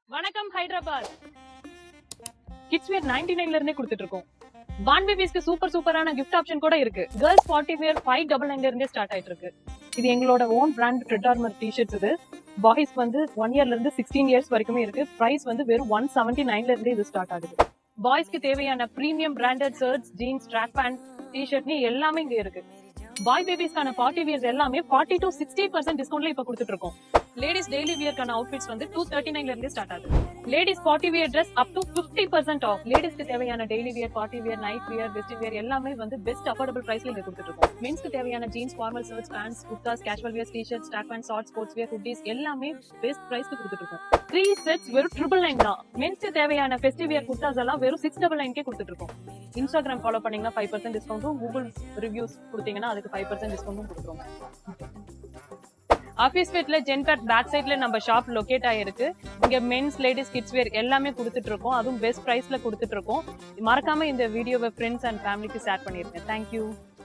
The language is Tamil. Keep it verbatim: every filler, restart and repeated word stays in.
வணக்கம் ஹைதராபாத். கிட்ஸ் வேர் ninety-nine ல இருந்தே கொடுத்துட்டு இருக்கோம். பான் பேபிஸ்க்கு சூப்பர் சூப்பரான கிஃப்ட் ஆப்ஷன் கூட இருக்கு. கேர்ள்ஸ் forty வேர் five ninety-nine ல இருந்தே ஸ்டார்ட் ஆயிட்டு இருக்கு. இது எங்களோட own brand tread armour T-shirts. இது பாய்ஸ் வந்து ஒன் இயர்ல இருந்து சிக்ஸ்டீன் இயர்ஸ் வரைக்குமே இருக்கு. பிரைஸ் வந்து வெறும் ஒன் செவன்டி நைன்ல இருந்து இது ஸ்டார்ட் ஆகுது. பாய்ஸ்க்கு தேவையான premium branded shirts, jeans, track pant, டி-ஷர்ட்னு எல்லாமே இங்க இருக்கு. பாய் பேபிஸ்க்கான பார்ட்டி வியர்ஸ் எல்லாமே forty to sixty percent டிஸ்கவுண்ட்ல இப்ப கொடுத்துட்டு இருக்கோம். லேடிஸ் டெய்லி வியர்க்கான அவுட்ஃபிட்ஸ் வந்து two thirty-nine ல இருந்து ஸ்டார்ட் ஆகுது. Ladies party wear Dress up to fifty percent off. லேடிஸ்க்கு தேவையான daily wear, party wear, night wear, western wear எல்லாமே வந்து பெஸ்ட் அஃபோர்டபிள் பிரைஸ்ல இங்க கொடுத்துட்டு இருக்கோம். மென்ஸ்க்கு தேவையான jeans, formal shirts, pants, kurtas, casual wear, T-shirts, track pant, shorts, sports wear, hoodies எல்லாமே பெஸ்ட் பிரைஸ்க்கு கொடுத்துட்டு இருக்கோம். த்ரீ செட்ஸ் வெறும் ட்ரிபிள் நைன் தான். மென்ஸ்க்கு தேவையான ஃபெஸ்டிவ் வியர் குர்தாஸ் எல்லாம் வெறும் சிக்ஸ் டபுள் நைன் கே கொடுத்துட்டு இருக்கோம். இன்ஸ்டாகிராம் ஃபாலோ பண்ணீங்கன்னா ஃபைவ் பர்சன்ட் டிஸ்கவுண்ட்டும், கூகுள் ரிவ்யூஸ் கொடுத்தீங்கன்னா அதுக்கு ஃபைவ் பர்சன்ட் டிஸ்கவுண்ட்டும் கொடுக்குறோம். ஹஃபீஸ்பெட்ல ஜென்பேட் பேக் சைட்ல நம்ம ஷாப் லொகேட் ஆயிருக்கு. இங்க மென்ஸ், லேடிஸ், கிட்ஸ் வேர் எல்லாமே கொடுத்துட்டு இருக்கோம். அதுவும் பெஸ்ட் பிரைஸ்ல கொடுத்துட்டு இருக்கோம். மறக்காம இந்த வீடியோவை ஃப்ரெண்ட்ஸ் அண்ட் ஃபேமிலிக்கு ஷேர் பண்ணிருக்கேன். தேங்க்யூ.